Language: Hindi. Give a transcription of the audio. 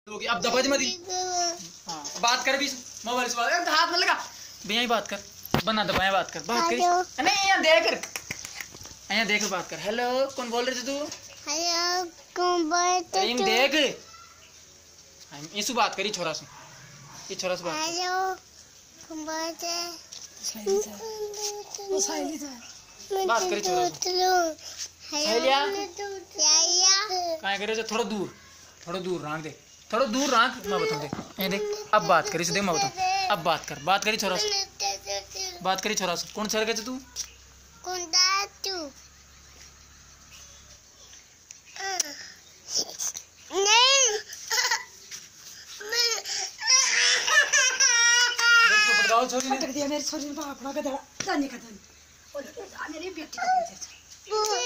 अब दबा मत। हाँ बात कर भी मोबाइल से बात हाथ में लगा भैया ही बात कर बना दबाया बात कर बात कर नहीं यहाँ देख बात कर। हेलो कौन बोल रहे थे तू? हेलो कौन बोल रहे थे? देख इसु बात करी छोरा से ये छोरा से बात। हेलो कौन बोल रहे थे? बात करी छोरा से। हेलिया कहाँ करे जो थोड़ा दूर रख दे थोड़ा दूर रख मैं बताऊँ देख ये देख अब बात करी से देख मैं बताऊँ अब बात करी छोरा से कौन सर गए तू? कौन था तू? नहीं छोरी ने दिया मेरी छोरी ने अपना गधा जाने का था और मेरी बेटी का